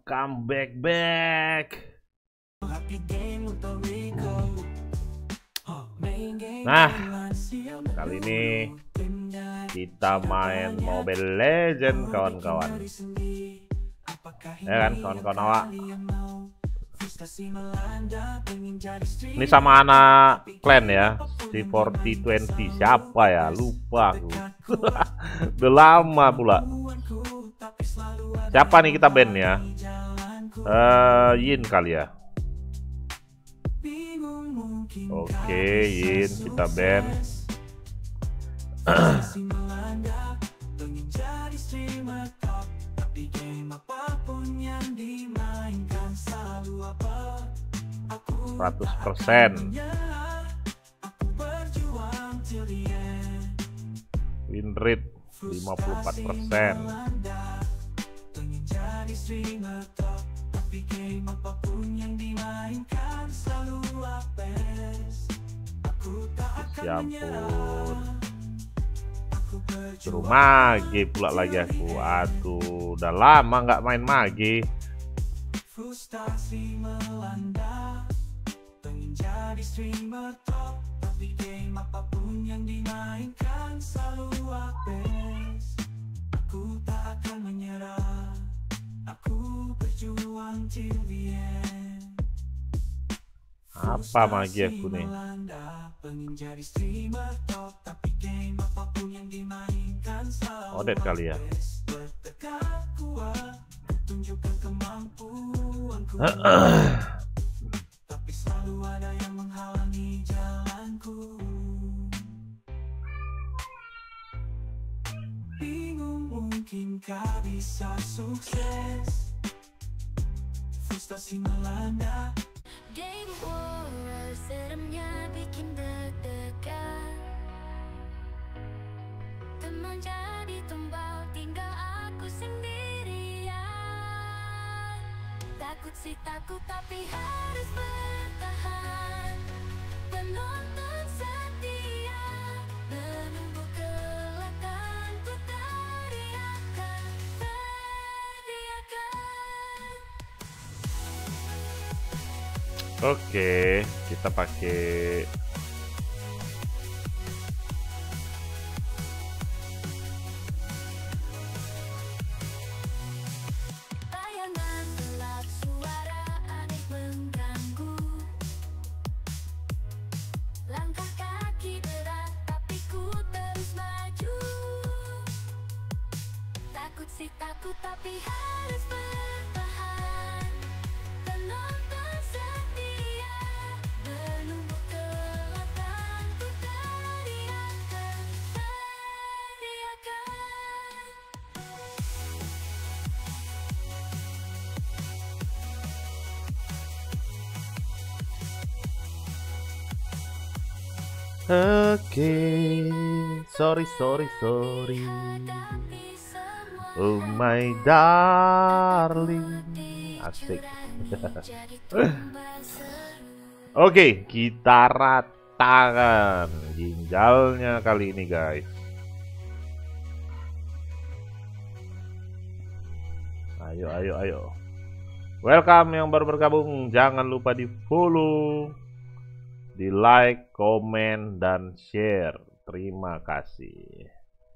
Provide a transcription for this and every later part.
Welcome back. Nah, kali ini kita main Mobile Legends, kawan-kawan. Ya kan, kawan-kawan awak. Ini sama anak clan ya, si 4020. Siapa ya? Lupa aku. Udah lama pula. Siapa nih kita band ya? Yin kali ya. Oke, Yin kita band. %. Win rate 54%. Ya ampun, suruh mage pula lagi aku. Aduh, udah lama nggak main mage. Frustasi melanda, pengen jadi streamer top, tapi game apapun yang dimainkan selalu apes. Aku tak akan menyerah, aku berjuang till the end. Apa mage aku nih? Pengen jadi streamer top, tapi game apapun yang dimainkan selalu Odet kali ya. Bertekad kuat, tunjukkan kemampuanku. Tapi selalu ada yang menghalangi jalanku. Bingung mungkinkah bisa sukses, frustasi melanda. Game war, seremnya bikin deg-degan. Teman jadi tumbal, tinggal aku sendirian. Takut sih takut, tapi harus bertahan. Penonton setia menunggu kelakkan, ku teriakan, teriakan. Oke, kita pakai Bayangan gelap, suara aneh mengganggu. Langkah kaki berat, tapi ku terus maju. Takut sih takut, tapi harus bertahan. Penonton setia menunggu kelakkan, ku teriakan, teriakan. Oke, sorry. Hadapi semua Oh my darling. Asik. jadi tumbal seru. Oke, kita ratakan ginjalnya kali ini, guys. Ayo. Welcome yang baru bergabung, jangan lupa di follow, di like, komen, dan share. Terima kasih.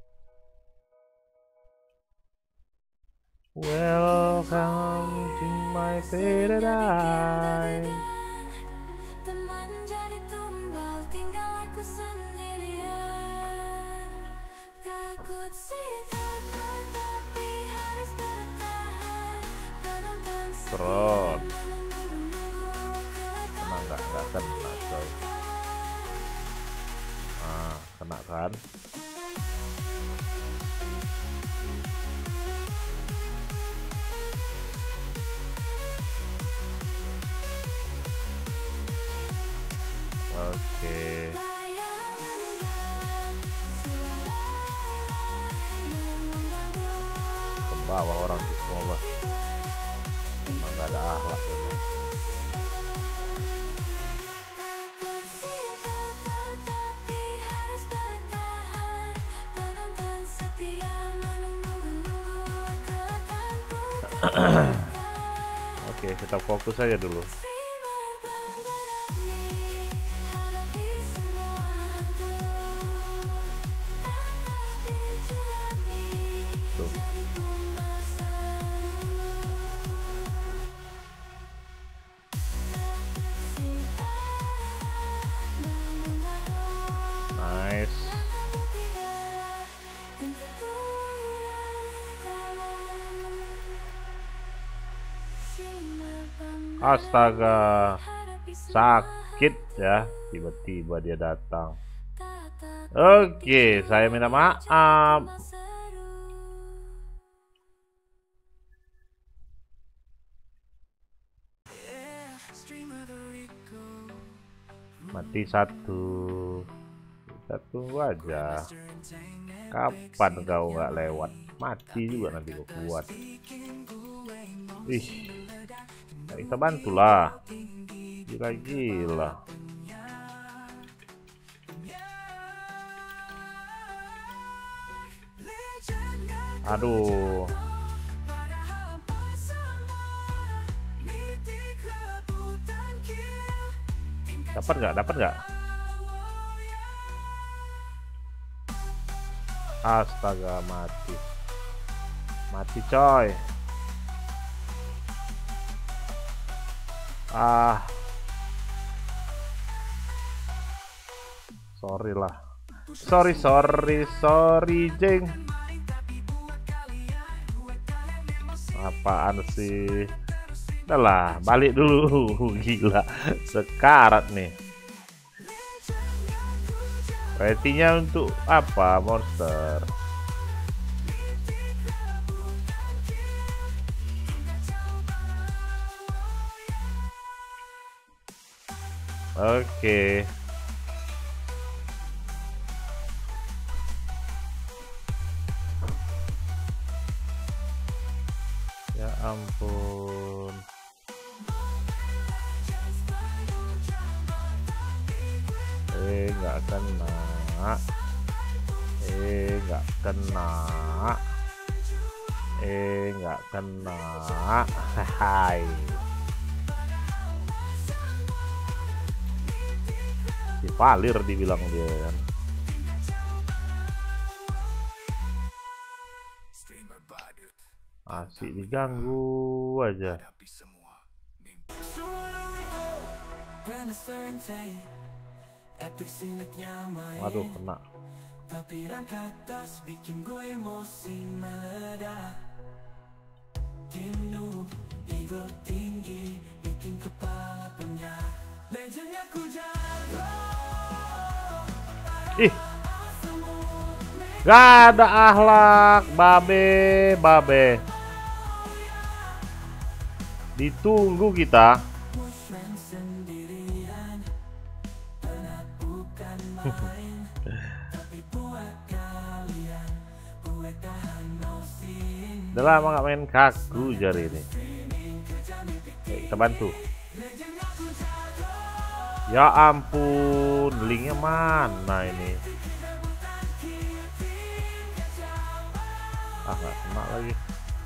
Welcome to my paradise. Teman jadi tumbal, tinggal aku sendirian. Takut sih takut, tapi harus bertahan. Penonton Tron. menunggu kelakkan. Kena nggak kena, coy. Ah, kena kan? Oke. Ke bawah orang di bawah. Emang nggak ada akhlak ini. Tapi harus bertahan. Penonton setia menunggu kelakkan. Oke, kita fokus aja dulu. Tuh. Nice. Astaga, sakit ya, tiba-tiba dia datang. Oke, saya minta maaf. Mati satu. Kita tunggu aja. Kapan kau nggak lewat? Mati juga nanti kau kuat. Ih, nggak bisa bantulah. Gila-gila. Aduh. Dapat nggak? Dapat nggak? Astaga, mati. Mati coy. Sorry lah. Sorry jeng. Apaan sih? Udah lah, balik dulu. Gila, sekarat nih. Ratingnya untuk apa? Monster. Oke. Ya ampun. Nggak kena. Nggak kena. Nggak kena. Hai. Si Valir dibilang dia kan. Asik diganggu aja. Waduh, kena. Ih, gak ada akhlak, babe. Ditunggu kita. Udah lama gak main kaku jari ini. Oke, kita bantu. Ya ampun, linknya mana ini? Ah, nggak kena lagi.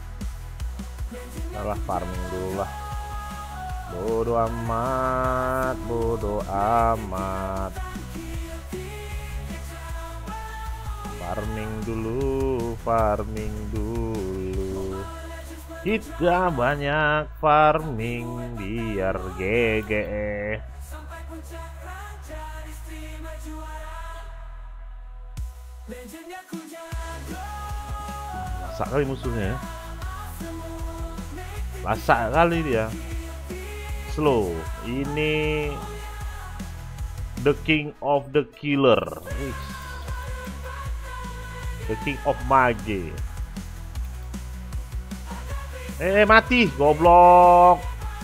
Salah, farming dulu lah. Bodo amat. Farming dulu. Kita banyak farming biar GG. Masak kali musuhnya ya. Masak kali dia. Slow. Ini the king of the killer. The king of mage. Mati, goblok.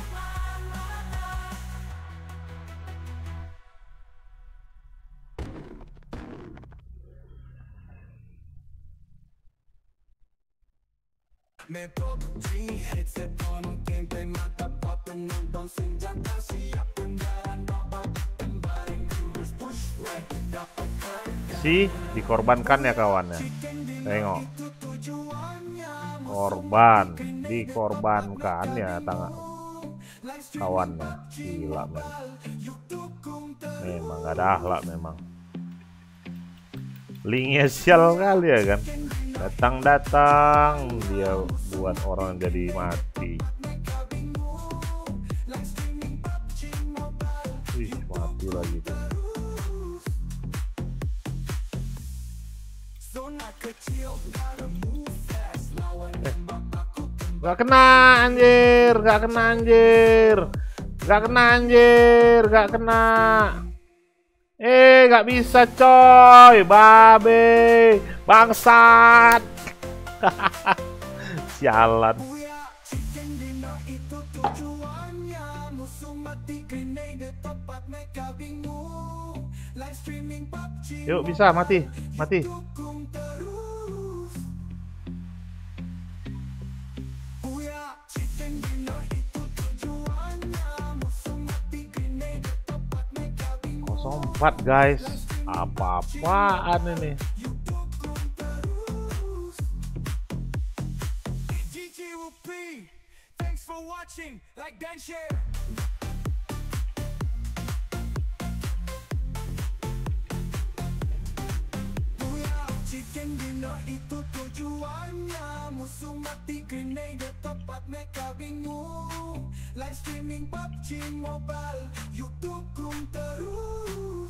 Si dikorbankan ya kawannya. Tengok. Korban, dikorbankan ya tangan. kawannya. Gila men. Memang gak ada akhlak memang. Linknya sial kali ya kan. Datang-datang dia buat orang jadi mati. Wih, mati lagi tuh. Gak kena anjir, gak kena anjir. Gak kena anjir, gak kena. Gak bisa coy, babe, bangsat. Sialan. Yuk bisa mati, mati. Empat guys, apa-apaan ini? Thanks for watching, like dan share. Chicken dinner itu tujuannya, musuh mati grenade tepat mereka bingung. Live streaming PUBG Mobile, yuk dukung terus.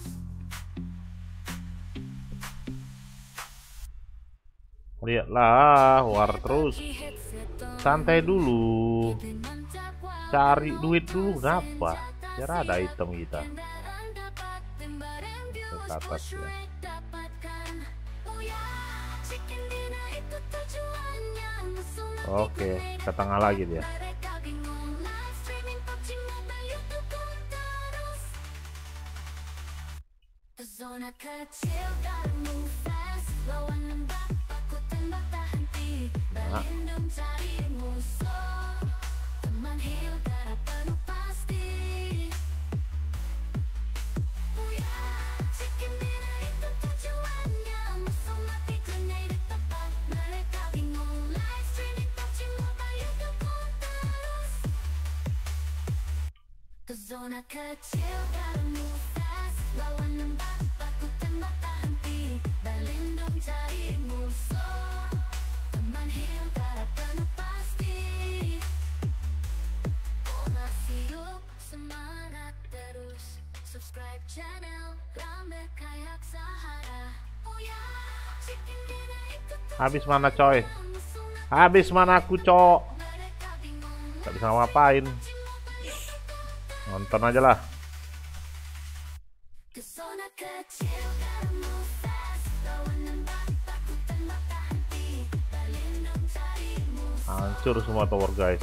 Lihatlah, war terus. Santai dulu. Cari duit dulu, kenapa? Biar ada item kita. Ke atas ya. Oke, ke tengah lagi dia. Zona kecil gotta move fast. Lawan lembab aku tembak tak henti. Berlindung cari musuh. Teman heal darah penuh pasti. Oh ya, chicken dinner itu tujuannya. Musuh mati grenade tepat mereka bingung. Live streaming PUBG Mobile yuk dukung terus. Ke zona kecil gotta move fast. Lawan lembab aku tembak tak henti. Berlindung cari musuh. Teman heal darah penuh pasti. Oh masih hidup semangat terus. Subscribe channel Rame Kayak Sahara. Oh ya, chicken dinner itu Habis mana coy? Habis mana aku cok? Gak bisa ngapain. Nonton aja lah. ke zona kecil gotta move fast. Lawan lembab aku tembak tak henti. Berlindung cari musuh. Hancur semua tower guys.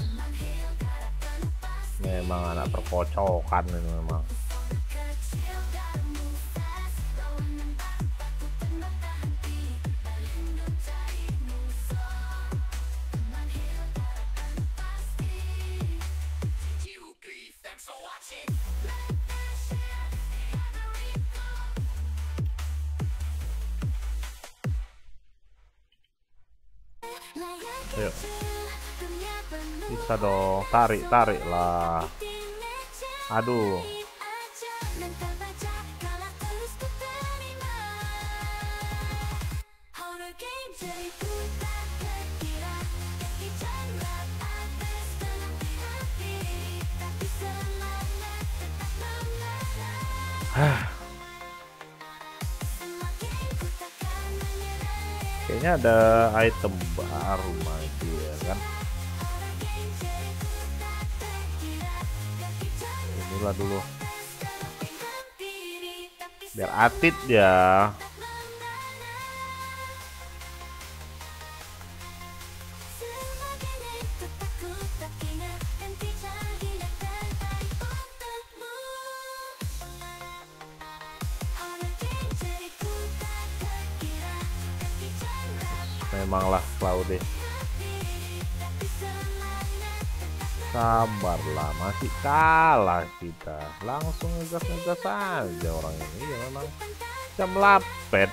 Memang anak perkocokan ini memang. Kecil gotta move fast. Lawan lembab aku tembak tak henti. Berlindung cari musuh. Teman heal darah penuh pasti. Thanks for watching. Ayo. Bisa dong, tarik lah. Aduh. Kayaknya ada item baru lagi ya kan. Inilah dulu. Biar atit ya. Memanglah Claude. Sabarlah, masih kalah kita. Langsung ngegas aja orang ini ya, memang jam lapet.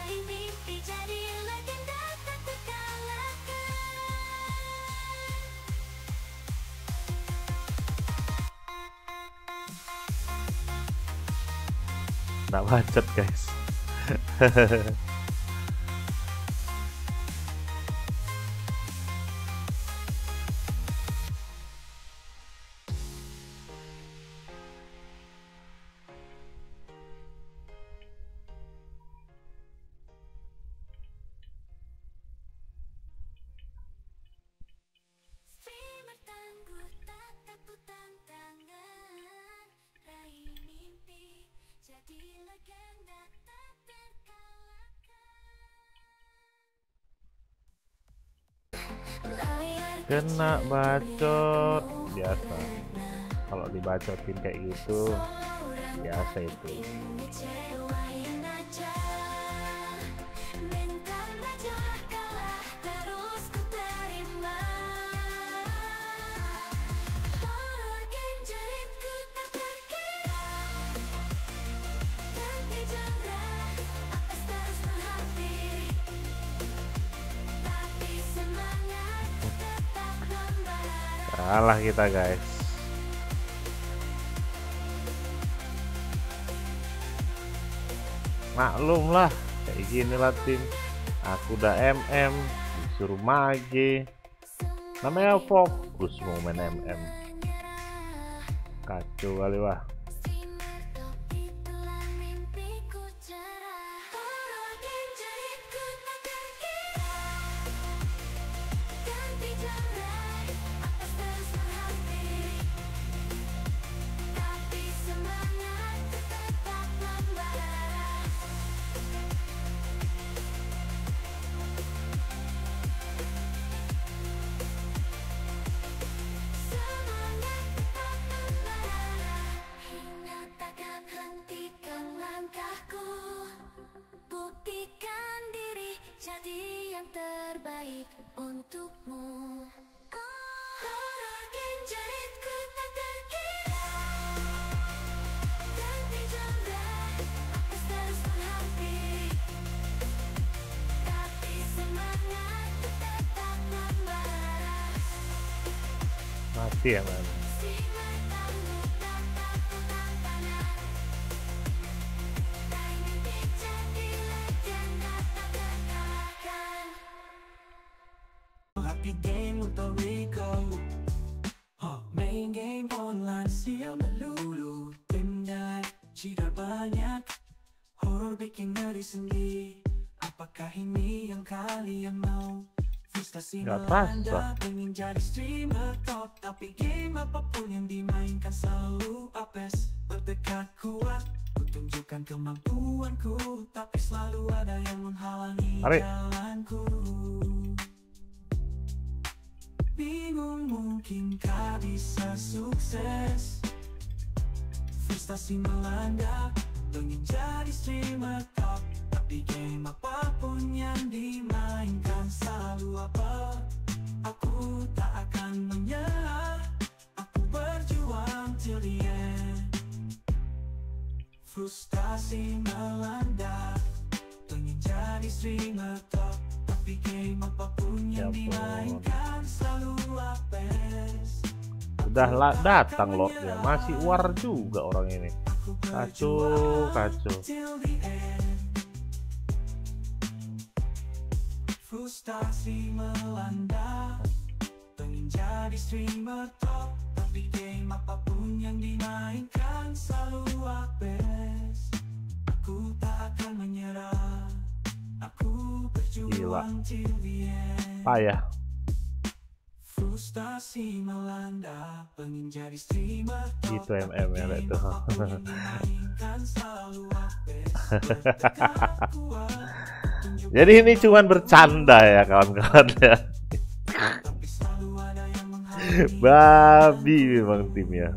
Nggak bacot guys. Streamer tangguh tatapku tantangan, raih mimpi, jadi legenda tak terkalahkan. Kena bacot biasa. Kalau dibacotin kayak gitu biasa itu. Ngecewain aja, mental aja kalah, terus ku terima. Horor game jeritku tak terkira, ganti genre, apes terus menghampiri, tapi semangat tetap membara. Kalah kita guys. Maklum lah, kayak gini lah tim. Aku udah MM, disuruh mage. Namanya fokus mau main MM. Kacau kali wah. Streamer top itulah mimpiku cerah. Horor game jeritku tak terkira, ganti genre, apes terus menghampiri, tapi semangat tetap membara. Semangat tetap membara, hingga takkan hentikan langkahku. Buktikan diri jadi yang terbaik untukmu. Horor game jeritku tak terkira, ganti genre, apes terus menghampiri, tapi semangat tetap membara. Mati ya man. Streamer tangguh tatapku tantangan, raih mimpi jadi legenda tak terkalahkan. Happy game untuk Rico. Main game online siap melulu. Denda cheater banyak, horror bikin ngeri sendiri. Apakah ini yang kalian mau? Frustasi Nggak melanda, terasa. pengen jadi streamer top, tapi game apapun yang dimainkan selalu apes. Bertekad kuat, ku tunjukkan kemampuanku, tapi selalu ada yang menghalangi Mari. jalanku. Bingung mungkinkah bisa sukses, frustasi melanda, pengen jadi streamer top, tapi game apapun yang dimainkan selalu apa. Aku tak akan menyerah, aku berjuang till the end. Frustasi melanda, pengen jadi streamer top, tapi game apapun yang Ya ampun. dimainkan selalu apes. Udah lah datang loh ya, masih war juga orang ini. Kacau, kacau. Till the end. Frustasi melanda, pengen jadi streamer top, tapi game apapun yang dimainkan selalu apes. Aku tak akan menyerah, aku berjuang till the end. Payah. Frustasi melanda, pengen jadi streamer top, Itu MM ya tapi itu. game apapun yang dimainkan selalu apes. Bertekad kuat, tunjukkan Jadi ini cuman bercanda ya kawan-kawan ya. tapi selalu ada yang menghalangi. Babi memang timnya.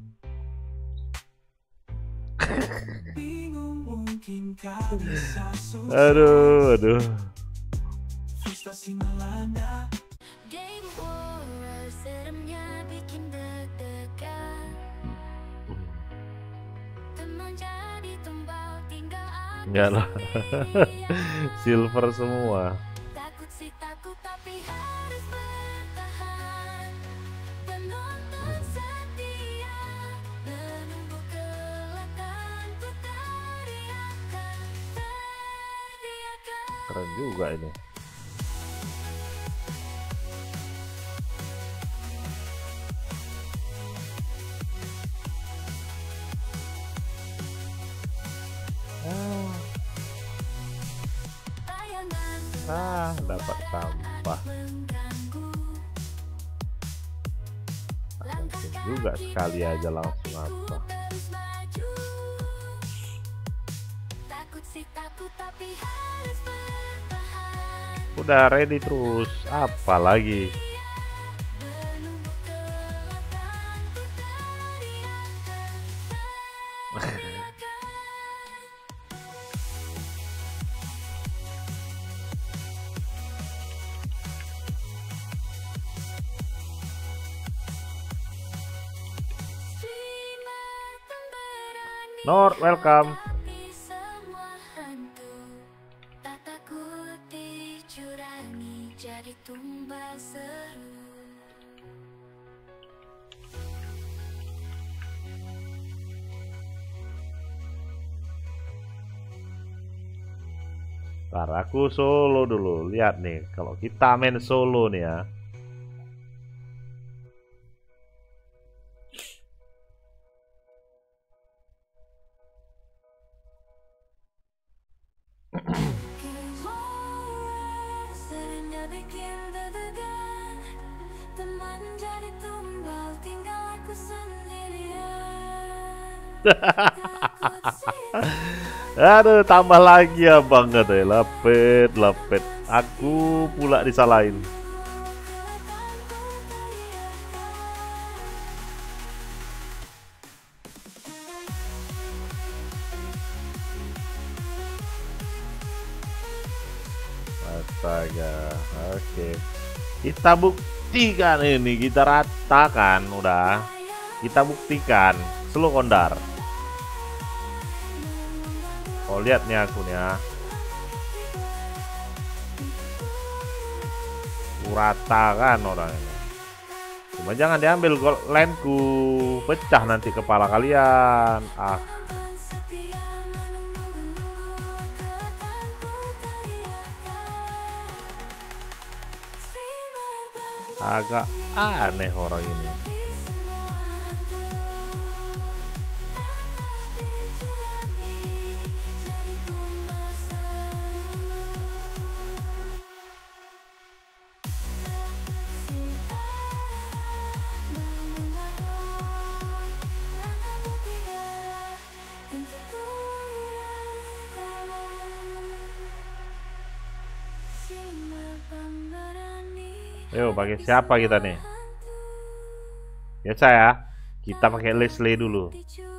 Bingung mungkinkah bisa sukses, Aduh. frustasi melanda, Game horror seremnya bikin deg-degan, teman jadi tumbal tinggal aku Enggak lah. sendirian. Silver semua. Takut sih takut tapi harus bertahan. Penonton setia menunggu kelakar ku tari Keren juga ini. Dapat sampah. Mungkin juga sekali aja langsung apa. Udah ready terus, apa lagi? Nor, welcome. Ntar aku solo dulu. Lihat nih, kalau kita main solo nih ya. Aduh, tambah lagi ya bang, katanya lepet. Aku pula disalahin. Astaga, oke. Kita buktikan ini, kita ratakan udah. Kita buktikan, slow kondar. Oh, lihat nih aku nih ya. Ratakan orang ini. Cuma jangan diambil laneku, pecah nanti kepala kalian. Ah. Agak aneh orang ini. Ayo, pakai siapa kita nih? Ya saya, kita pakai Leslie dulu.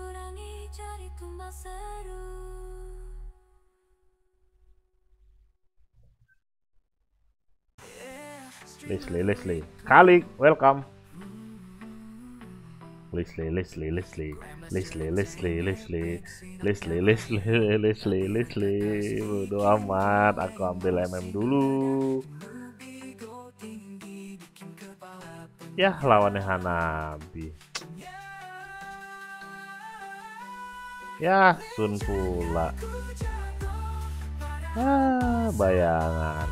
Leslie. Kalik, welcome. Leslie. Bodo amat, aku ambil MM dulu. Ya, lawannya Hanabi. Ya, Sun pula. Bayangan.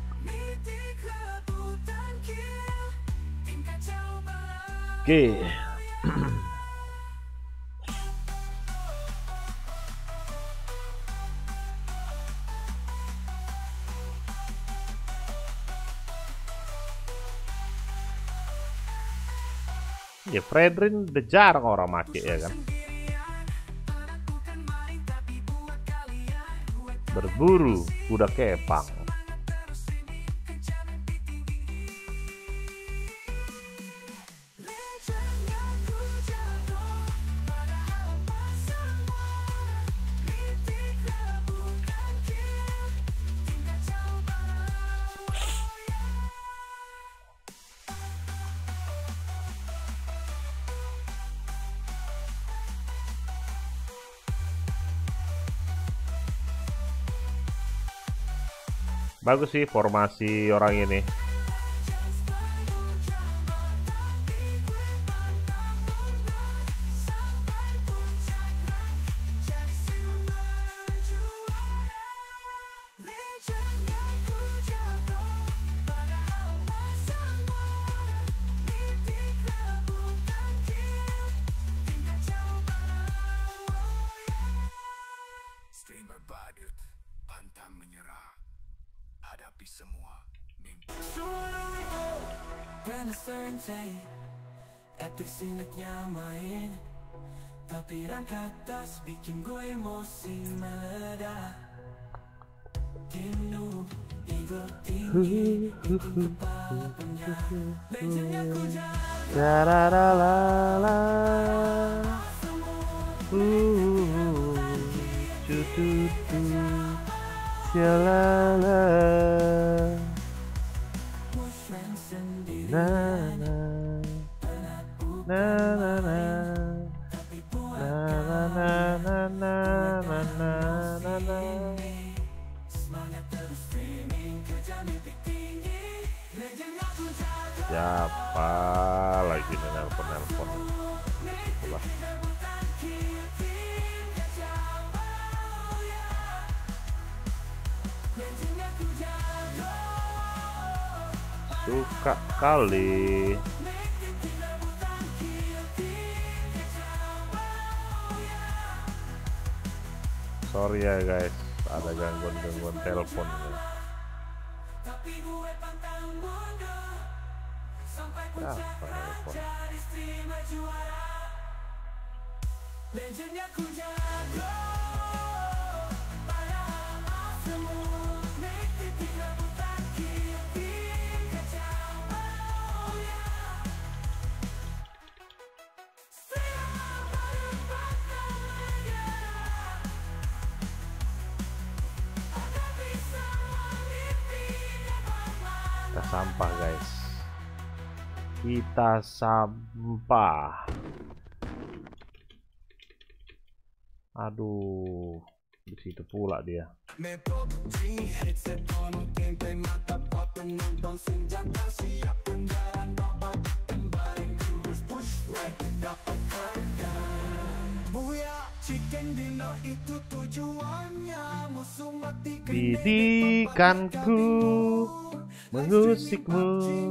Oke. Ya, Fredrin udah jarang orang make ya kan. Berburu kuda kepang. Bagus sih formasi orang ini. Jangan menyerah. Hadapi semua mimpi. Epic sinetnya main, tapi atas bikin gue emosi meledak. Jenuh, ego tinggi, bikin kepalanya. Legendnya ku jaga. Siapa lagi nih nelpon? Itulah. Suka kali. Sorry ya guys, ada gangguan telepon. Apa telepon? Kita sampah guys. Kita sampah. Aduh, di situ pula dia. Didikanku mengusikmu.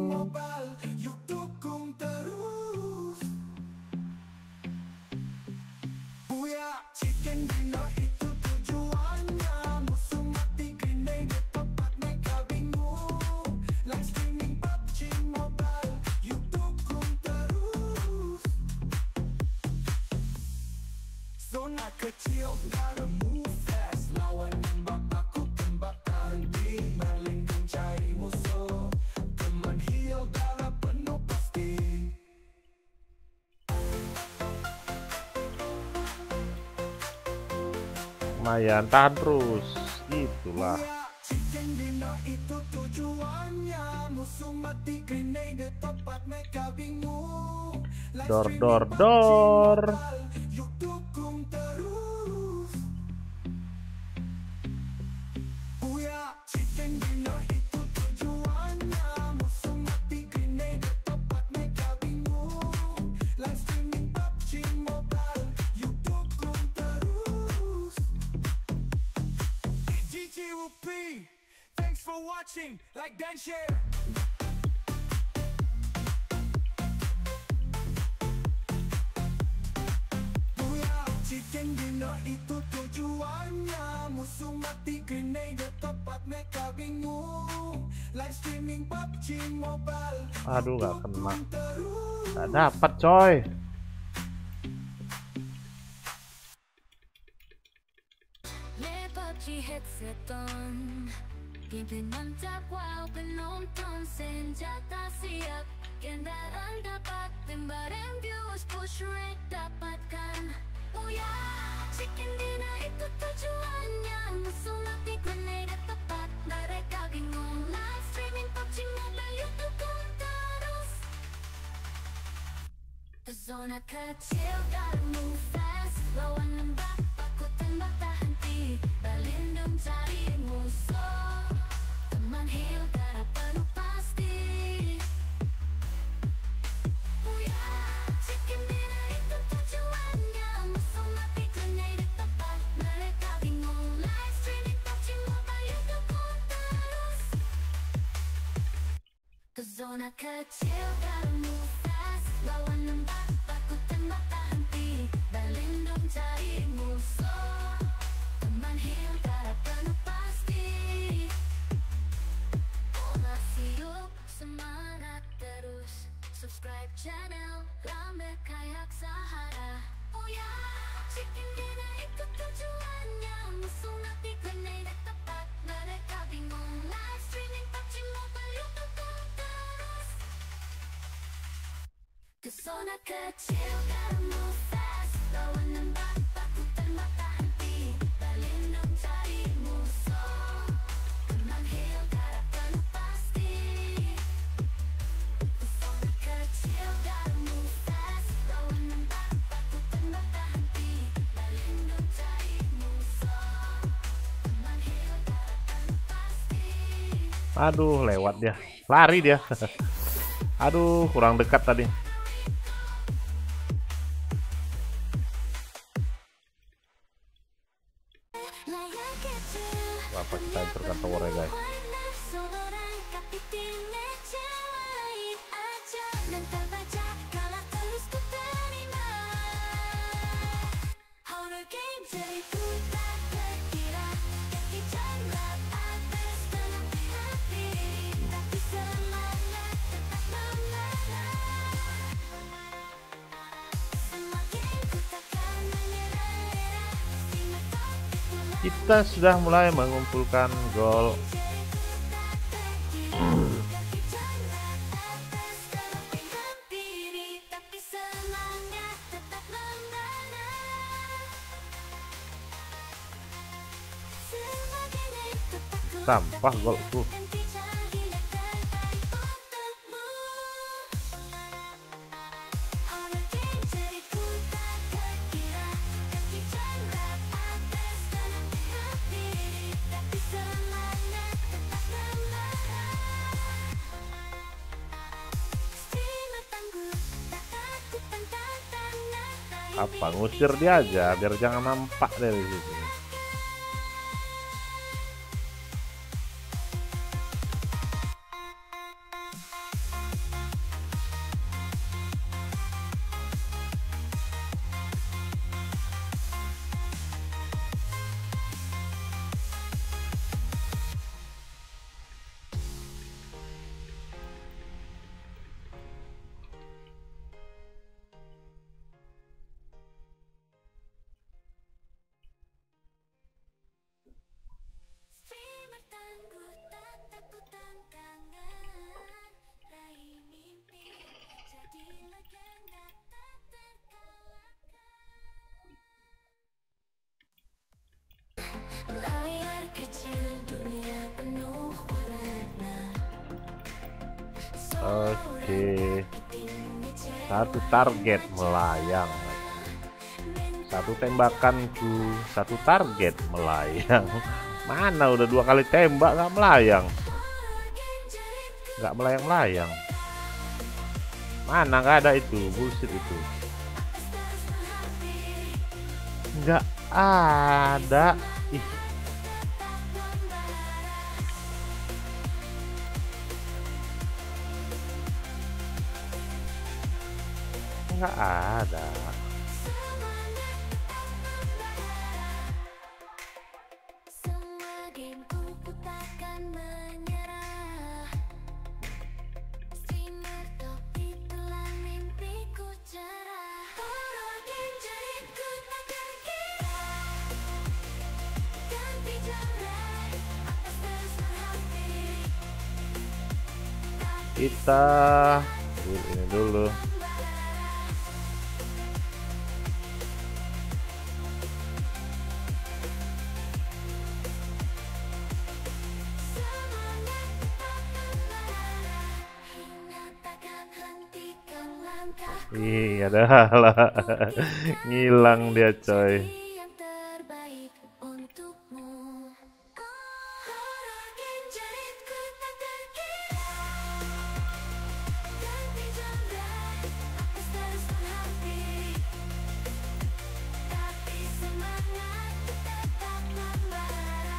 Zona kecil, gotta move fast. Lawan nembak, aku tembak, berhenti. Melindung cari musuh. Teman heal dalam penuh pasti. Lumayan, tahan terus. Itulah. Chicken dinner itu tujuannya. Musuh mati, grenade tepat, mereka bingung. Dor. Yuk dukung terus. Buya, chicken dinner itu tujuannya. Musuh mati, grenade tepat, mereka bingung. Live streaming PUBG Mobile, yuk dukung terus. GGWP, thanks for watching, like dan share. Chicken dinner itu tujuannya. Musuh mati, grenade tepat, mereka bingung. Live streaming PUBG Mobile. Aduh, gak kena. Gak dapat coy. PUBG headset on. Pimpin mantap, wow, penonton senjata siap. Kendaraan dapat, tembaran views, push rate dapatkan. Oh ya, chicken dinner itu tujuannya. Musuh mati, grenade tepat, mereka bingung. Live streaming PUBG Mobile, YouTube terus. Zona kecil, gotta move fast. Lawan lembab, aku tembak tak henti. Berlindung cari musuh. Teman heal, darah penuh pasti. Oh ya, chicken dinner itu tujuannya. Musuh mati, grenade tepat, mereka bingung. Live streaming PUBG Mobile, YouTube terus. Zona kecil, gotta move fast. Lawan lembab, aku tembak tak henti. Berlindung cari musuh. Teman heal, darah penuh pasti. Pesona kecil gotta move fast. Lawan nembak takutan mata henti. Berlindung cari musuh. Kemang hill darah penuh pasti. Pesona kecil gotta move fast. Lawan nembak takutan mata henti. Berlindung cari musuh. Kemang hill darah penuh pasti. Aduh, lewat dia. Lari dia. Aduh, kurang dekat tadi. Layar kecil. Apa kita hancurkan towernya, guys? Warna seorang kapitinnya celain aja. Dan terbaca kalah terus ku terima. Horror game jadiku tak terkira. Kaki jambak habis menanti hati. Tapi semangat tetap membara. Semakin ku takkan menyerah. Simak topik mulai. Kita sudah mulai mengumpulkan gol. Sampah golku. Apa, ngusir dia aja biar jangan nampak dari situ. Layar kecil dunia penuh warna. Oke. Satu target melayang. Satu tembakanku, satu target melayang. Mana udah 2 kali tembak nggak melayang. Nggak melayang-melayang. Mana nggak ada itu, bullshit itu. Nggak ada. Ih. Nggak ada. Semua gameku ku takkan menyerah. Streamer top itulah mimpiku cerah. Horror game jadiku tak terkira. Ganti genre, atas terus berhati. Kita ini dulu. Ih, ada lah. Ngilang dia, coy. Yang terbaik untukmu. Horror game jadiku tak terkira. Ganti genre, atas terus berhati. Tapi semangat tetap membara.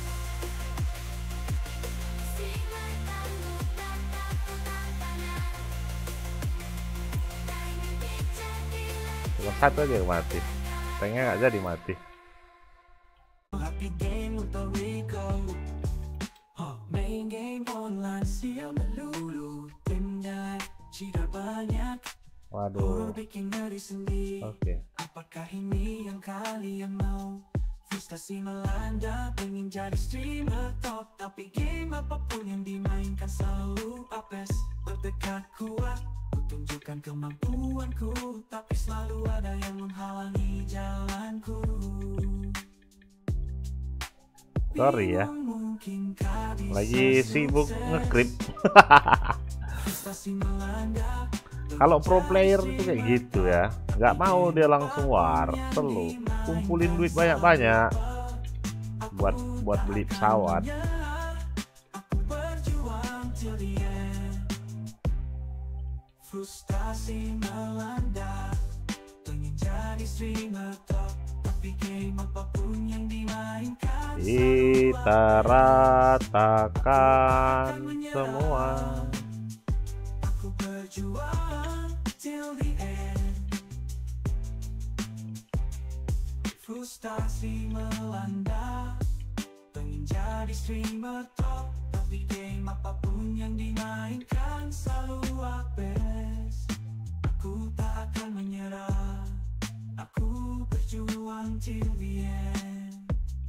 Simak tangguh tak takut tantangan. Cuma satu aja yang mati. Tanknya nggak jadi mati. Happy game untuk Rico. Main game online siap melulu. Timnya tidak banyak. Waduh. Bikin ngeri sendiri. Oke. Apakah ini yang kalian mau? Frustasi melanda, pengen jadi streamer top, tapi game apapun yang dimainkan selalu apes. Bertekad kuat, ku tunjukkan kemampuanku, tapi selalu ada yang menghalangi jalanku. Sorry ya, lagi sibuk ngegrip. Frustasi melanda, Kalau pro player itu kayak gitu ya, nggak mau dia langsung war, perlu kumpulin duit banyak-banyak buat beli pesawat. aku berjuang till the end. Frustasi melanda, pengen jadi streamer top, tapi game apapun yang dimainkan Kita ratakan semua. aku berjuang till the end. Frustasi melanda, pengen jadi streamer top, tapi game apapun yang dimainkan selalu apes. Aku tak akan menyerah, aku berjuang till the end.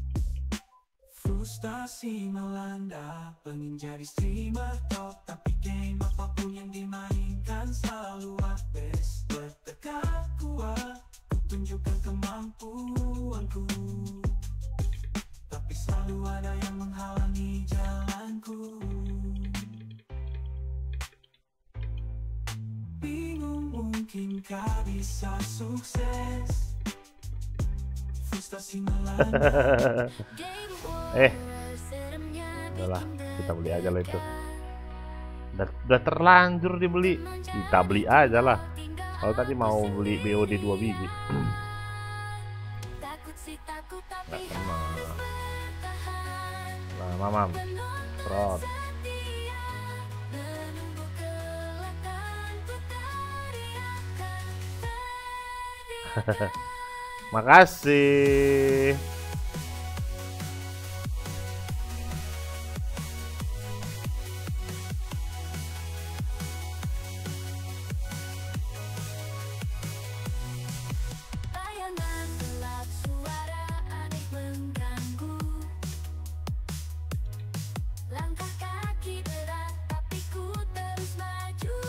Frustasi melanda, pengen jadi streamer top, tapi game apapun yang dimainkan selalu apes. Bertekad kuat, ku tunjukkan kemampuanku, tapi selalu ada yang menghalangi jalanku. Bingung mungkinkah bisa sukses. Frustasi melanda. Udahlah, kita beli aja lah itu. Udah terlanjur dibeli, kita beli aja lah. Kalau tadi mau beli BOD 2 biji. Nggak tenang. Nah, mamam, trot. Makasih. Bayangan gelap, suara aneh mengganggu. Langkah kaki berat, tapi ku terus maju.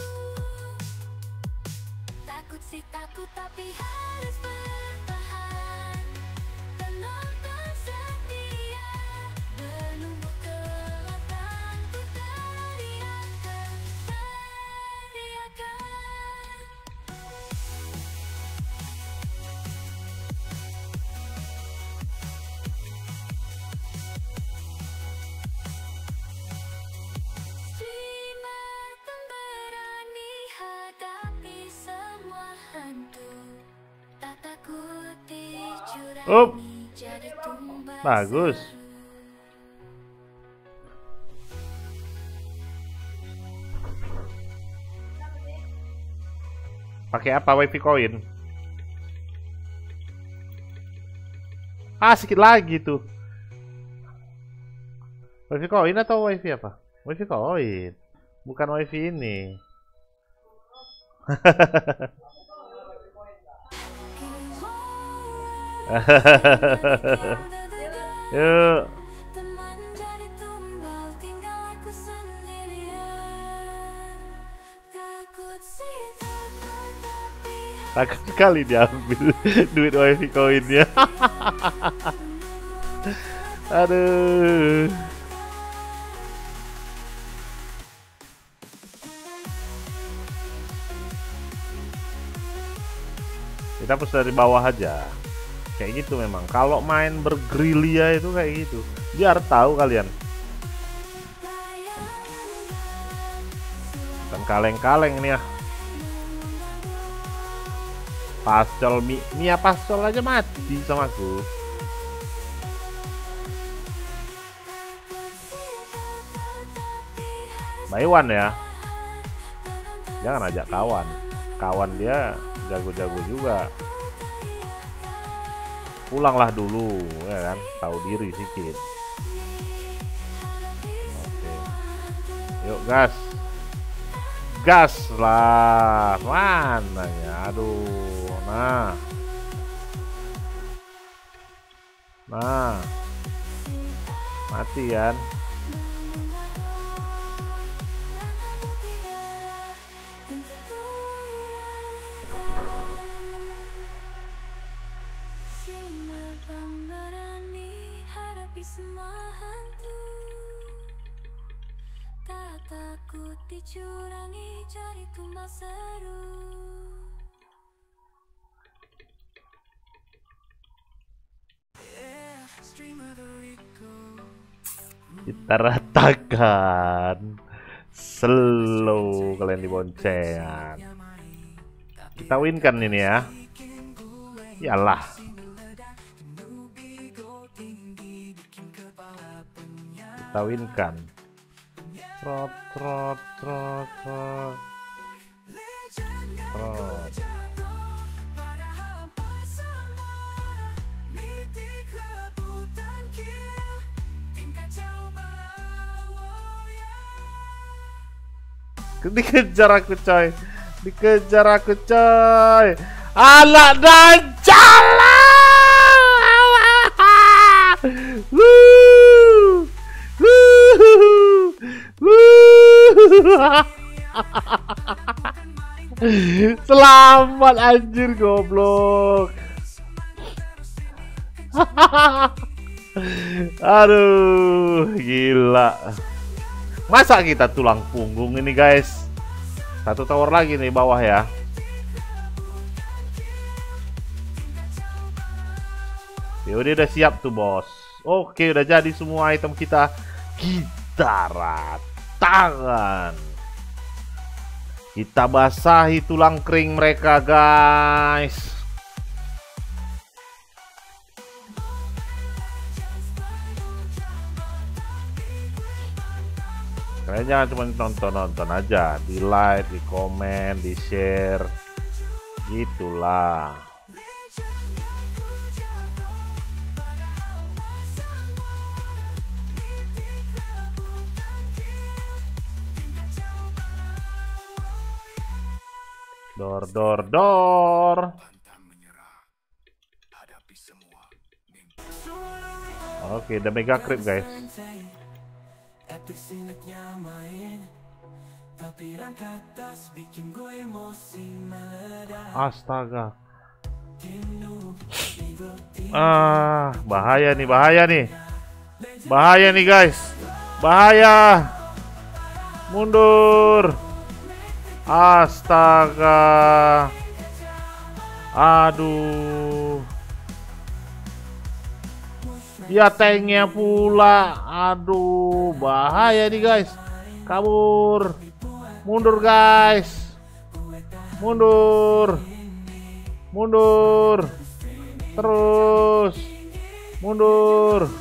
Takut sih takut, tapi harus bertahan. Penonton setia, menunggu kelihatan. Ku teriakan, teriakan. Streamer pemberani hadapi semua hantu. Tak takut Up. dicurangi, jadi tumbal Bagus. seru. Pakai apa wifi koin? Ah, sedikit lagi tuh. Wifi koin atau wifi apa? Wifi koin. Bukan wifi ini. Yuk. Teman jadi tumbal, tinggal aku sendirian. Takut sih takut, tapi Takut sekali diambil duit wifi koinnya. Aduh. Kita push dari bawah aja. Kayak gitu memang. Kalau main bergerilya itu kayak gitu. Biar tahu kalian. Kan kaleng-kaleng ini ya. Pascol Mia Pascol aja mati sama aku. Baywan ya. Jangan ajak kawan. Kawan dia jago-jago juga. Pulanglah dulu ya kan, tahu diri sedikit. Oke. Yuk gas. Gas lah. Mana ya? Aduh. Nah. Nah, mati kan? Semua hantu tak takut dicurangi, cari tumbal seru. Kita ratakan. Slow kalian diboncengan. Kita win kan ini ya. Yalah. Kita win kan. Trot trot trot trot. Trot. Dikejar aku coy. Dikejar aku coy. Anak dajjal. Selamat anjir goblok. Aduh, gila. Masa kita tulang punggung ini guys. Satu tower lagi nih bawah ya. Yaudah udah siap tuh bos. Oke udah jadi semua item kita. Kita ratakan. Kita basahi tulang kering mereka guys. Kalian jangan cuma nonton-nonton aja, di like, di komen, di share, gitulah. Dor dor dor. Oke, udah mega creep guys. Astaga. Bahaya nih, bahaya nih. Bahaya nih guys. Bahaya. Mundur. Astaga. Aduh. Ya tanknya pula. Aduh, bahaya nih guys. Kabur. Mundur guys. Mundur. Mundur. Terus. Mundur.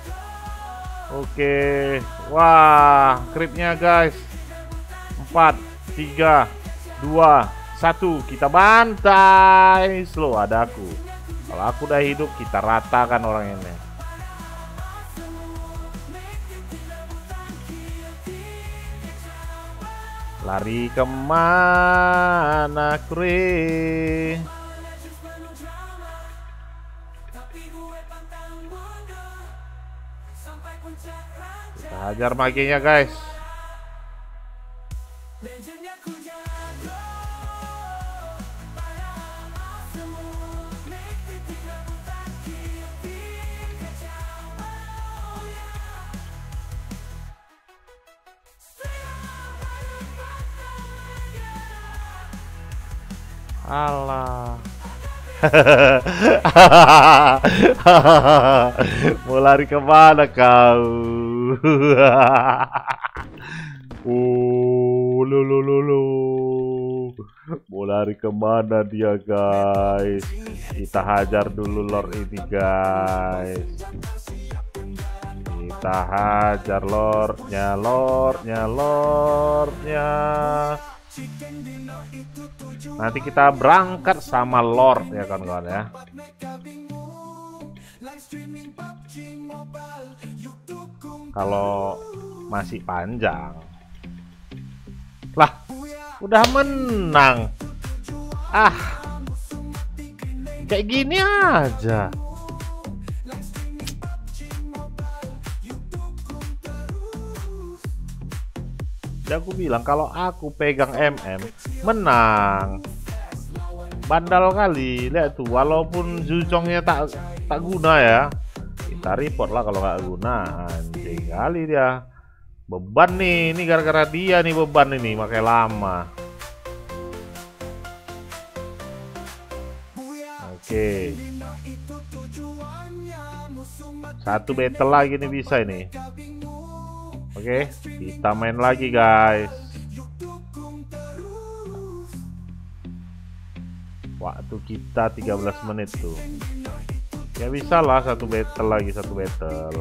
Oke. Wah, creepnya guys. 4, 3, 2, 1. Kita bantai. Slow ada aku. Kalau aku udah hidup, kita ratakan orang ini. Lari kemana kre? Kita hajar maginya guys. Alah. Mau lari kemana kau? Lo. Mau lari kemana dia guys? Kita hajar dulu lord ini guys. Kita hajar lordnya. Nanti kita berangkat sama Lord ya kawan-kawan ya. Kalau masih panjang. Lah, udah menang. Kayak gini aja. Jadi aku bilang kalau aku pegang MM menang. Bandal kali, lihat tuh. Walaupun Zuchongnya tak guna ya, kita report lah kalau nggak guna. Anjing kali dia. Beban nih, ini gara-gara dia nih beban ini makanya lama. Oke. Satu battle lagi nih bisa ini. Oke, kita main lagi guys. Waktu kita 13 menit tuh. Ya bisa lah satu battle lagi, satu battle.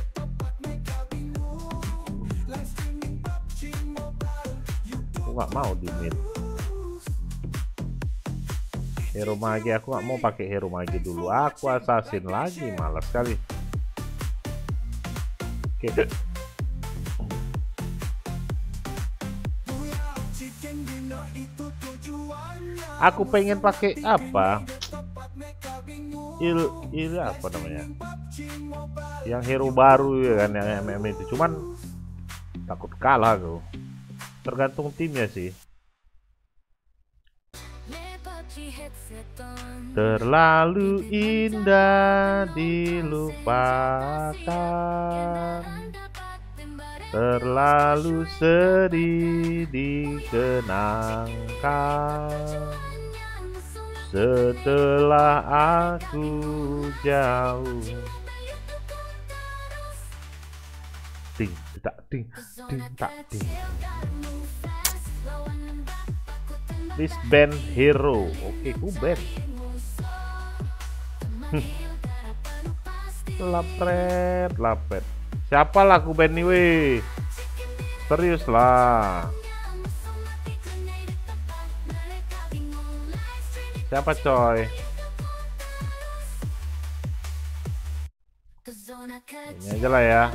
Aku nggak mau di mid. Hero mage aku nggak mau pakai hero mage dulu. Aku assassin lagi, malas sekali. Oke. Aku pengen pakai apa? Il apa namanya? Yang hero baru ya kan, yang MM itu. Cuman takut kalah aku. Tergantung timnya sih. Terlalu indah dilupakan, terlalu sedih dikenangkan. Setelah aku jauh. Ding, tak ding, ding, tak ding. This band hero. Oke, ku band. Lapret. Siapa lah ku band nih weh? Serius lah. Siapa coy? Ini aja lah ya.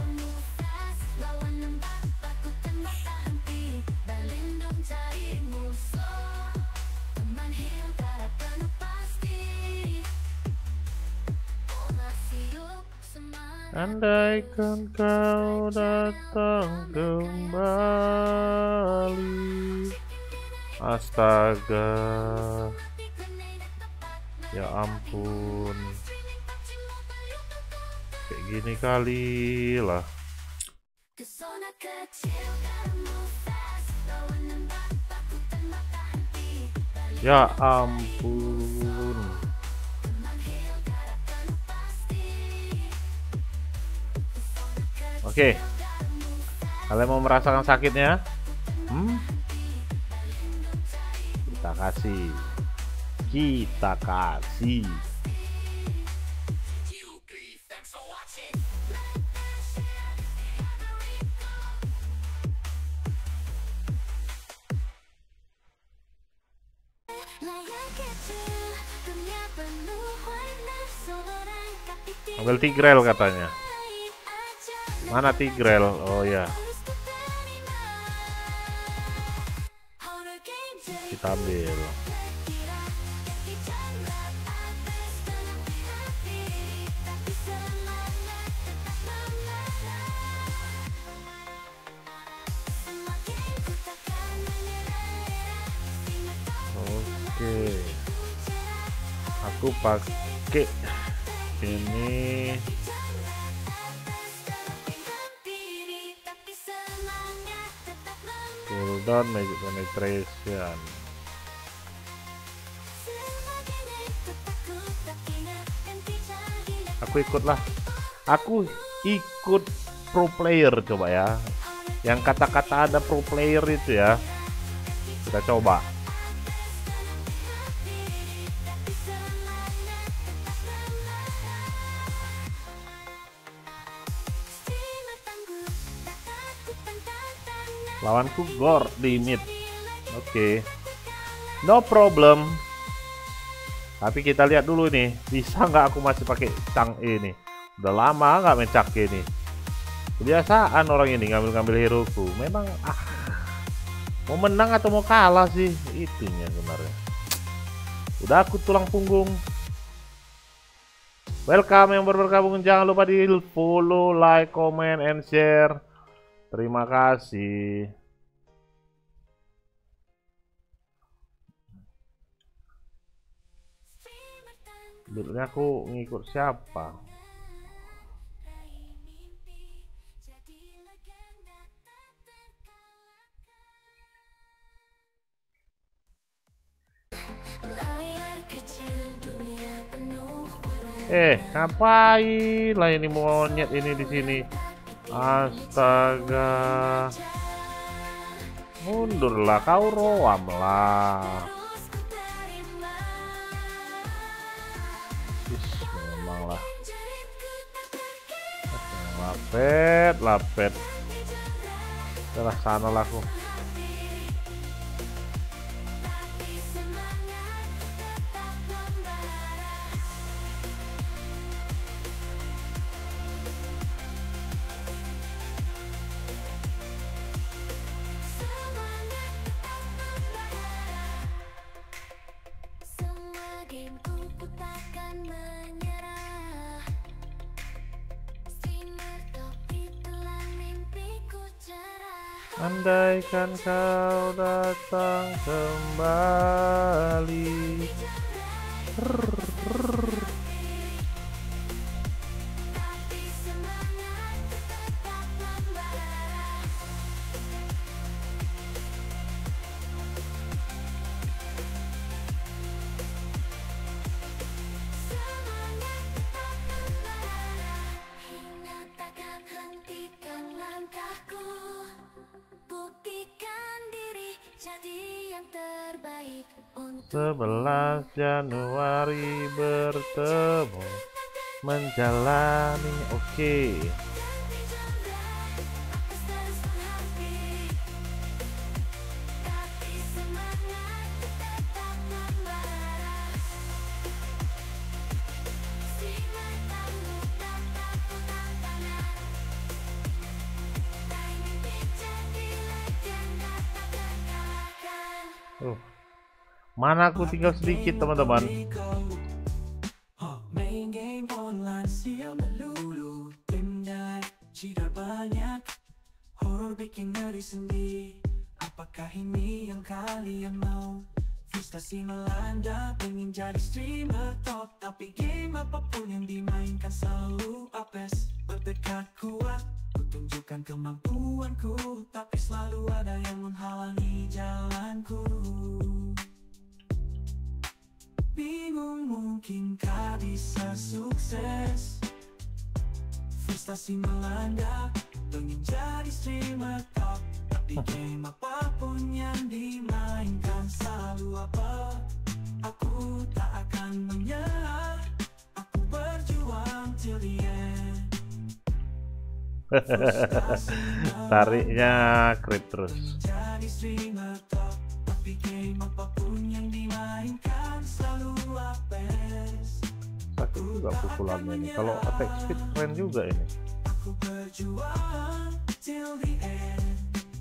Andaikan kau datang kembali. Astaga. Ya ampun. Kayak gini kali lah. Ya ampun. Oke. Kalian mau merasakan sakitnya? Kita kasih. Ambil Tigreal katanya. Mana Tigreal? Oh ya. Kita ambil. Oke. Aku pakai ini. Cooldown magic penetration. Aku ikutlah. Aku ikut pro player coba ya. Yang kata-kata ada pro player itu ya. Kita coba. Lawanku Gord di mid. Oke. No problem. Tapi kita lihat dulu nih, bisa nggak aku masih pakai Chang E nih? Udah lama nggak main Chang E nih. Kebiasaan orang ini ngambil-ngambil heroku. Memang mau menang atau mau kalah sih, itunya sebenarnya. Udah aku tulang punggung. Welcome yang baru bergabung, jangan lupa di follow, like, comment, and share. Terima kasih. Buildnya aku ngikut siapa? Ngapain lah ini monyet ini di sini? Astaga. Mundurlah kau, roam lah. Memang lah. Lapet. Udah sana lah aku. Andaikan kau datang kembali. Buktikan diri jadi yang terbaik untuk 11 Januari bertemu menjalani. Oke. Mana aku tinggal sedikit teman-teman. Main game online siap melulu, dendam cheater banyak, horror bikin ngeri sendi. Apakah ini yang kalian mau? Frustasi melanda, pengen jadi streamer top, tapi game apapun yang dimainkan selalu apes. Berdekat kuat, ku tunjukkan kemampuanku, tapi selalu ada yang menghalangi jalanku. Bingung mungkinkah bisa sukses, frustasi melanda, pengen jadi streamer top, tapi game apapun yang dimainkan selalu apa. Aku tak akan menyerah, aku berjuang till the end. Tariknya krip terus. Jadi streamer top, tapi game apapun yang dimainkan selalu apes. Sakit juga pukulannya ini. Kalau attack speed keren juga ini. Aku berjuang till the end.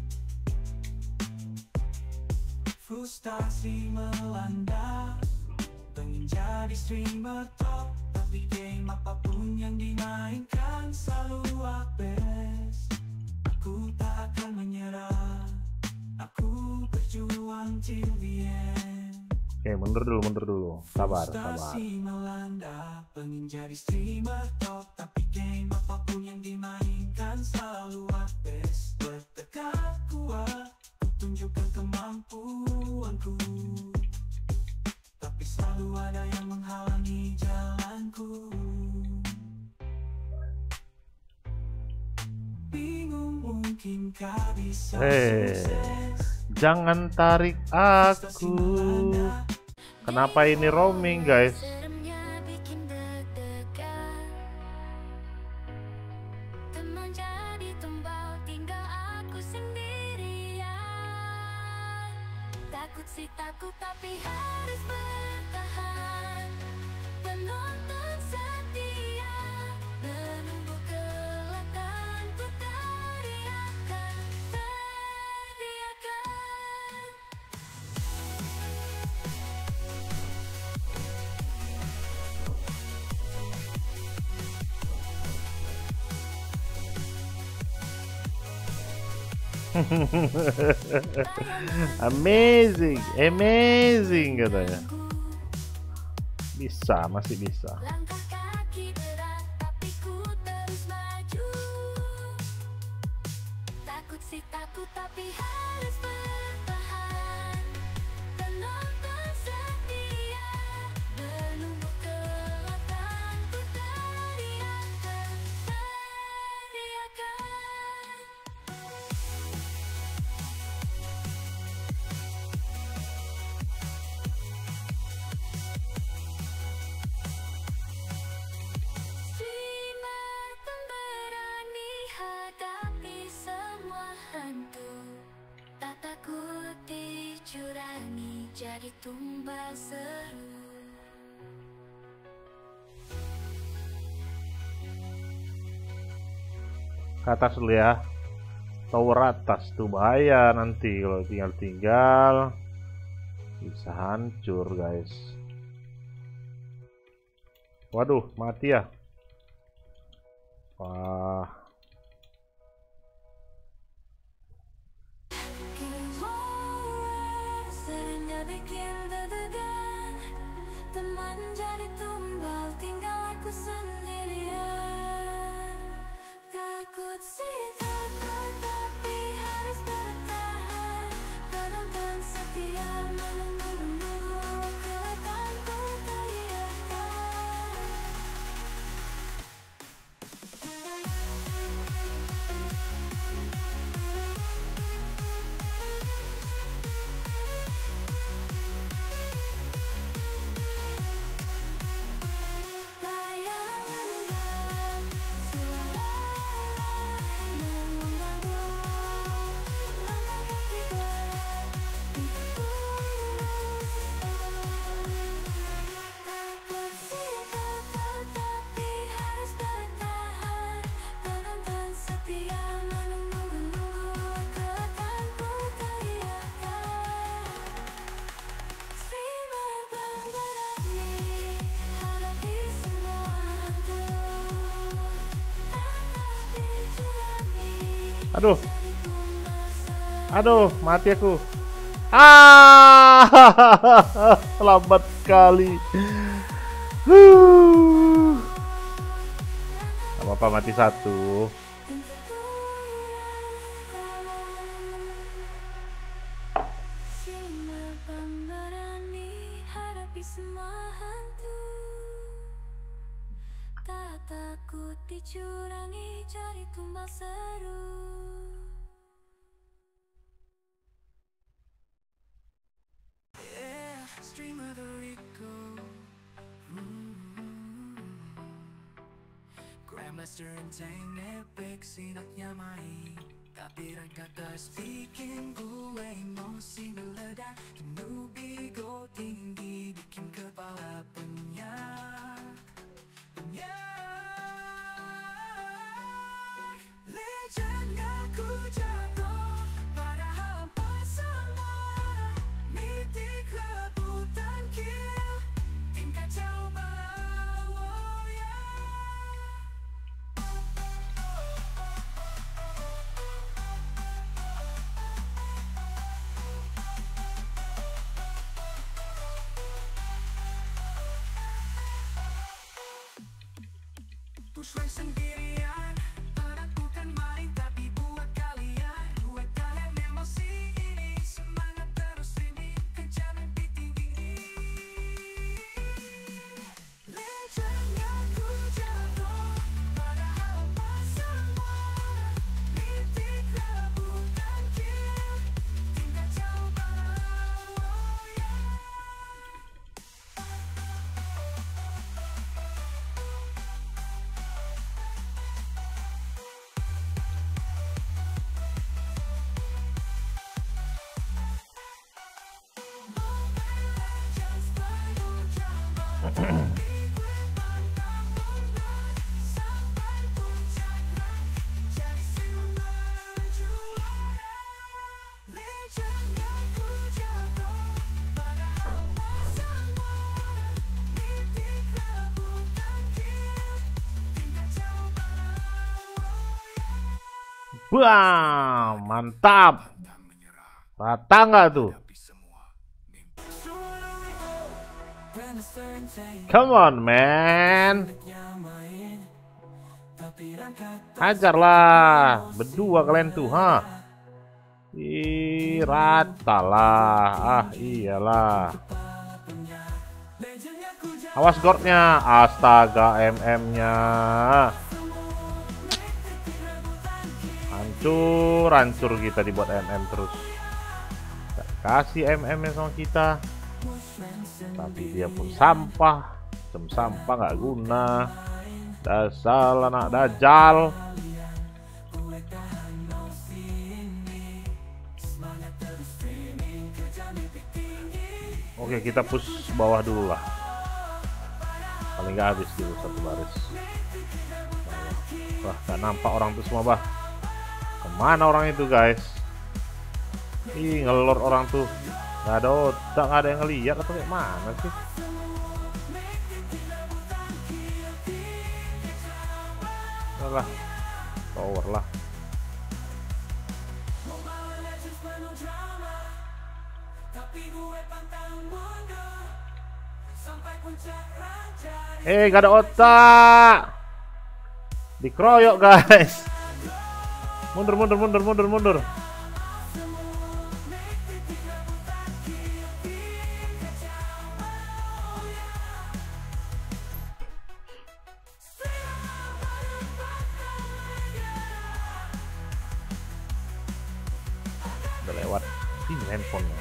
Frustasi melanda, pengen jadi streamer top, tapi game apapun yang dimainkan selalu apes. Aku tak akan menyerah, aku berjuang till the end. Oke, mundur dulu. Sabar. Frustasi melanda, pengen jadi streamer top, tapi game apapun yang dimainkan selalu apes. Bertekad kuat, ku tunjukkan kemampuanku, tapi selalu ada yang menghalangi jalanku. Bingung mungkinkah bisa sukses, Jangan tarik aku. Kenapa ini roaming, guys? seremnya bikin deg-degan. Teman jadi tumbal, tinggal aku sendirian. Takut sih takut, tapi harus bertahan. Penonton setia menunggu kelakkan, ku teriakan. Amazing katanya. Bisa, masih bisa. Langkah kaki berat tapi ku terus maju. Takut sih takut tapi harus bertahan. Penonton setia menunggu kelihatan. Ku teriakan, teriakan. Streamer pemberani hadapi semua hantu. Tak takut dicurangi jadi tumbal seru. Ke atas dulu ya. Tower atas tuh bahaya nanti kalau tinggal bisa hancur guys. Waduh, mati ya. Wah, Seringnya bikin deg-degan. Teman jadi tumbal, tinggal aku sendirian. Takut sih takut, tapi harus bertahan. Penonton setia menunggu kelihatan ku teriakan. Layangan suara mengganggu. Langkah kaki berat takut sih takut, tapi harus bertahan. Penonton setia menunggu kelihatan ku teriakan. Streamer pemberani hadapi semua hantu. Takut dicurangi aduh, jadi tumbal seru. aduh, mati aku. Ah, lambat sekali. Gak apa-apa, mati satu. Streamer pemberani hadapi semua hantu. Tak takut dicurangi jadi tumbal seru. Yeah, streamer the Rico. Grandmaster Enteng epic sinaknya main. Tapi rangkakas bikin gue emosi meledak. Newbie go tinggi bikin kepala penyak. Legend ngaku jatuh padahal hampa semua. Mitik rebutan kill, tim kacau balau, yeah. Push rank sendirian, aku kan main tapi buat kalian. Buat kalian emosi ini, semangat terus ini, kejar mimpi tinggi. Legend ngaku jatuh padahal hampa semua. Mitik rebutan kill, tim kacau balau, yeah. Bam, mantap. Rata nggak tuh? Grandmaster Come on, man. Hajarlah. Berdua kalian tuh, ha? Ih, rata lah. Ah, iyalah. Awas guardnya. Astaga, MM-nya. Hancur kita dibuat MM terus. Gak kasih MM-nya sama kita. Tapi dia pun sampah. Sampah gak guna. Dasar anak dajal. Oke, kita push bawah dulu lah. Paling gak habis dulu satu baris. Wah, gak nampak orang tuh semua, bah. Kemana orang itu, guys? Ih, ngelor orang tuh. Gak ada otak, gak ada yang ngeliat atau kayak mana sih? Lah, power lah. Gak ada otak. Dikeroyok, guys. Mundur. Udah lewat. Ini handphonenya.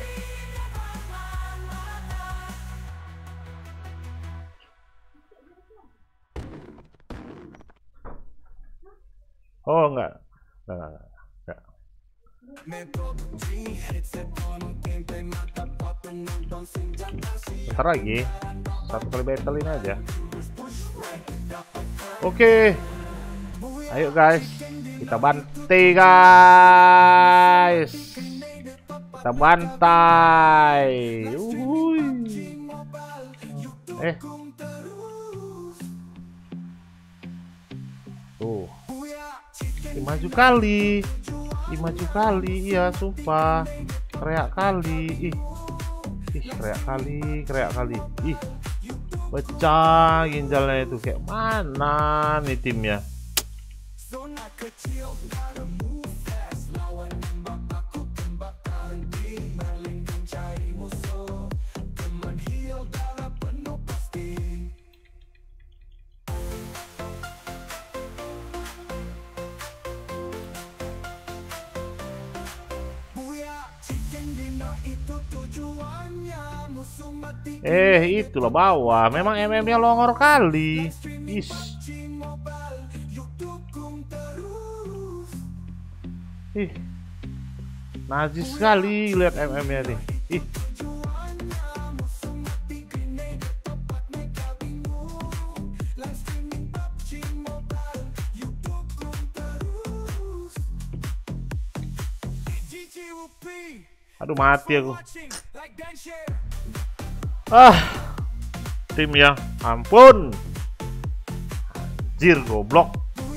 Oh, enggak. Bentar lagi. Satu kali battle ini aja. Oke. Ayo, guys. Kita bantai, guys. Kita bantai. Tuh. 5 kali. Iya, sumpah. Kreak kali. Ih, kreak kali. Ih. Pecah ginjalnya itu. Kayak mana nih timnya? Itulah bawah. Memang MM-nya longor kali. Is. Ih. Najis sekali lihat MM-nya nih. Ih. Aduh, mati aku. Tim ya, ampun. Anjir, goblok.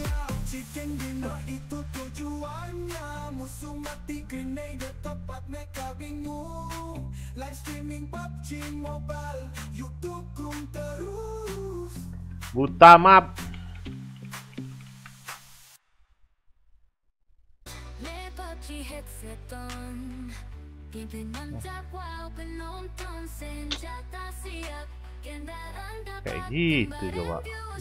Buta map. Kayak gitu coba.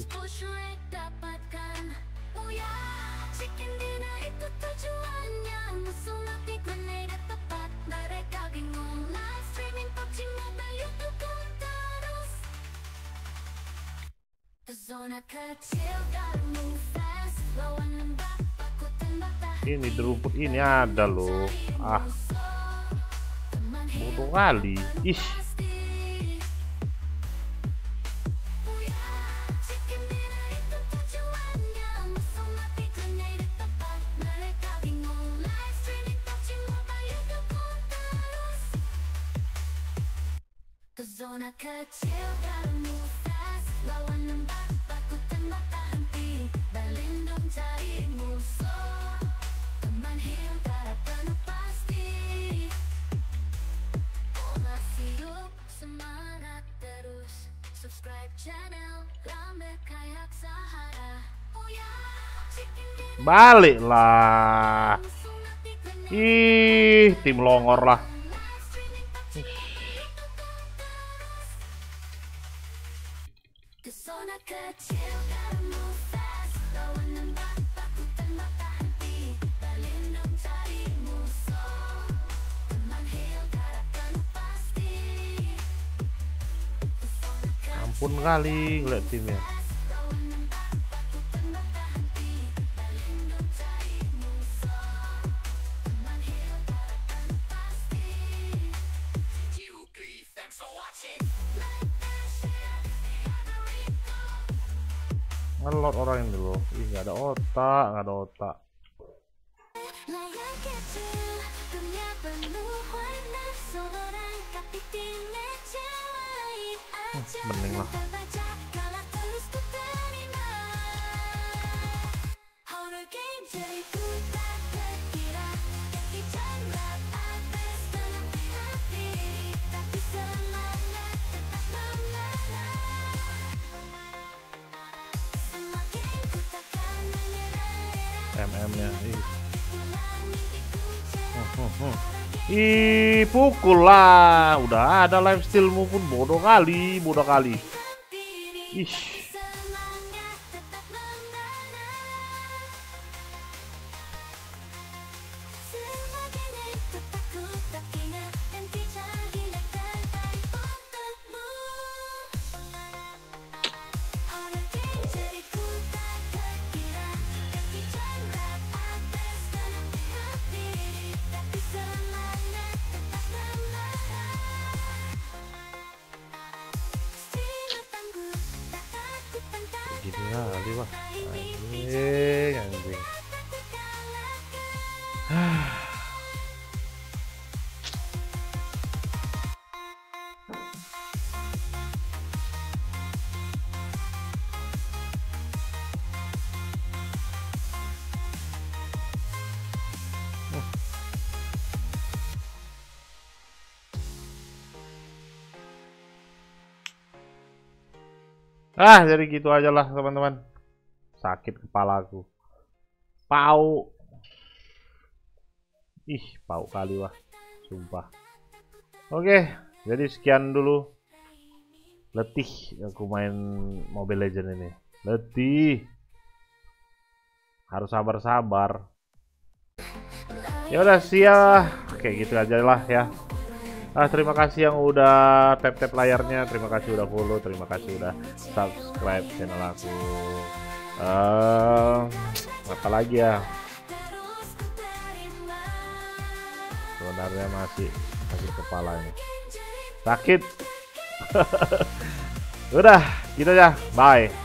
Ini deruput ini ada loh. Bodoh kali. Ih. Zona kecil kamu fast, lawan lembab aku tembak tak henti, berlindung cari musuh, teman hidup darah penuh pasti, masih hidup semangat terus. Baliklah. Ih, tim longor lah. Pesona kecil kamu fast, lawan nembak takutan mata henti, berlindung cari musuh, teman heal karakter pasti. Ampun kali ngeliat timnya. Ngelot orang ini loh. Ih, nggak ada otak, nggak ada otak. Layar kecil, dunia penuh warna, seorang kapitinnya celain aja. Mending lah. Terbaca, kalah terus ku terima. Horror game jadiku tak terkira, kaki jambak habis dalam hati, tapi semangat tetap memerah. Semakin ku takkan menyerah. MM-nya. Ih, pukul lah. Udah ada life steal-mu pun bodoh kali, bodoh kali. Ih. Gini kali wah. Anjing, anjing. Jadi gitu aja lah teman-teman. Sakit kepalaku. Pau. Ih, pau kali wah. Sumpah. Oke, jadi sekian dulu. Letih aku main Mobile Legends ini. Letih. Harus sabar-sabar. Ya udah siap. Oke, gitu aja lah ya. Terima kasih yang udah tap-tap layarnya, terima kasih udah follow, terima kasih udah subscribe channel aku. Apa lagi ya? Sebenarnya masih kepalanya sakit. Udah, gitu aja. Bye.